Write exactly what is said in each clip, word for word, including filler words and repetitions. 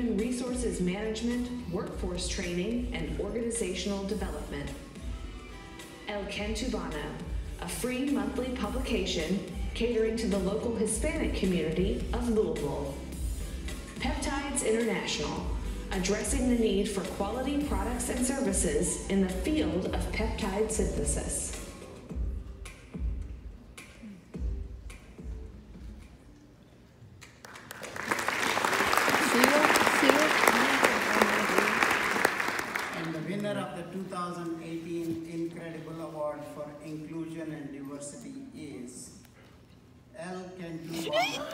human resources management, workforce training, and organizational development. El Cantubano, a free monthly publication catering to the local Hispanic community of Louisville. Peptides International, addressing the need for quality products and services in the field of peptide synthesis. And the winner of the two thousand eighteen Incredible Award for Inclusion and Diversity is El Cantubano.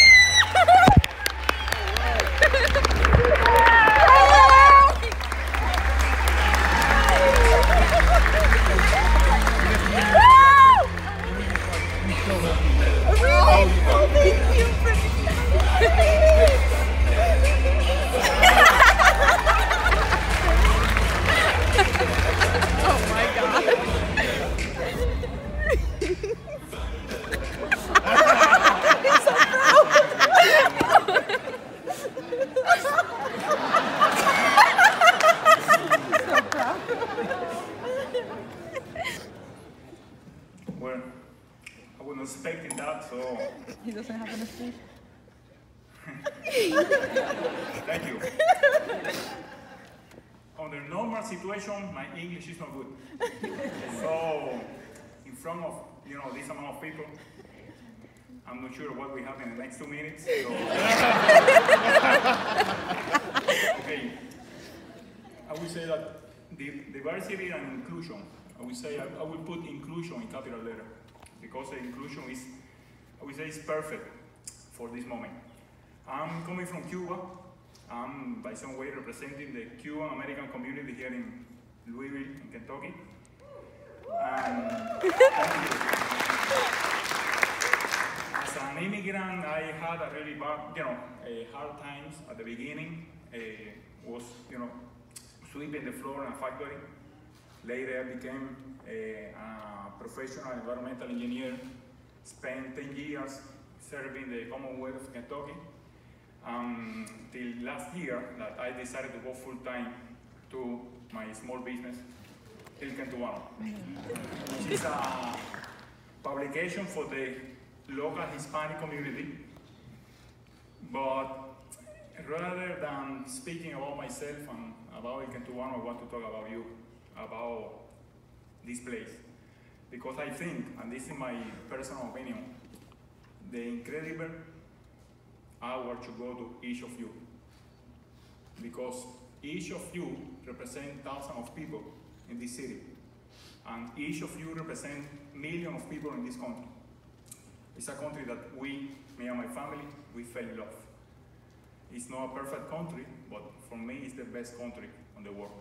Well, I wasn't expecting that, so... He doesn't have an speech. Thank you. Under normal situation, my English is not good. So, in front of, you know, this amount of people, I'm not sure what we have in the next two minutes. So. Okay. I would say that the diversity and inclusion, I would say I, I would put inclusion in capital letter because the inclusion is, I would say, is perfect for this moment. I'm coming from Cuba. I'm by some way representing the Cuban American community here in Louisville, in Kentucky. And as an immigrant, I had a really bad, you know, uh, hard times at the beginning. Uh, was, you know, sweeping the floor in a factory. Later, I became a, a professional environmental engineer. Spent ten years serving the Commonwealth of Kentucky. Um, till last year that I decided to go full time to my small business, El Cantubano, which is a publication for the local Hispanic community. But rather than speaking about myself and about El Cantubano, I want to talk about you, about this place. Because I think, and this is my personal opinion, the incredible hour to go to each of you. Because each of you represent thousands of people in this city. And each of you represent millions of people in this country. It's a country that we, me and my family, we fell in love. It's not a perfect country, but for me, it's the best country in the world.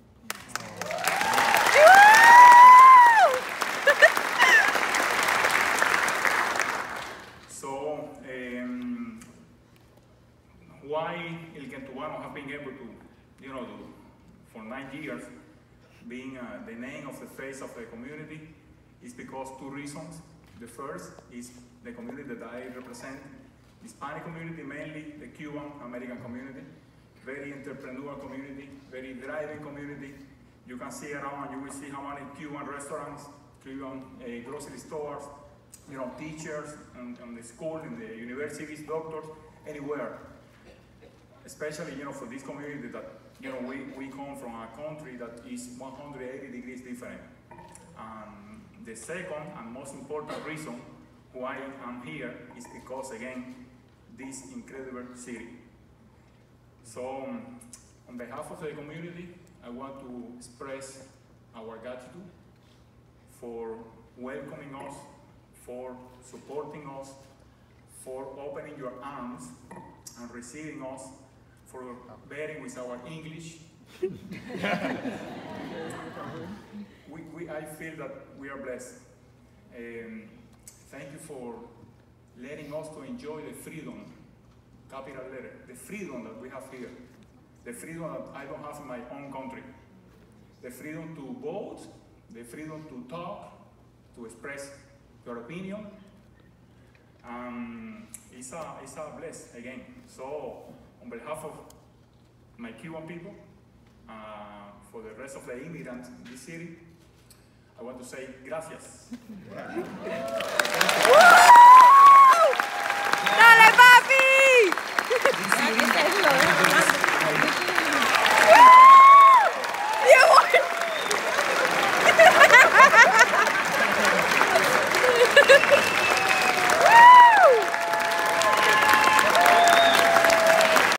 So, um, why El Cantubano have been able to, you know, to, for nine years, being uh, the name of the face of the community is because two reasons. The first is the community that I represent, Hispanic community, mainly the Cuban American community, very entrepreneurial community, very thriving community. You can see around and you will see how many Cuban restaurants, Cuban uh, grocery stores, you know, teachers, and, and the school, and the universities, doctors, anywhere. Especially, you know, for this community that, you know, we, we come from a country that is one hundred eighty degrees different. Um, the second and most important reason why I'm here is because, again, this incredible city. So, um, on behalf of the community, I want to express our gratitude for welcoming us, for supporting us, for opening your arms and receiving us, for bearing with our English. we, we, I feel that we are blessed. Um, thank you for letting us to enjoy the freedom, capital letter, the freedom that we have here, the freedom that I don't have in my own country, the freedom to vote, the freedom to talk, to express your opinion. Um, it's a, it's a bless again. So, on behalf of my Cuban people, uh, for the rest of the immigrants in this city, I want to say gracias.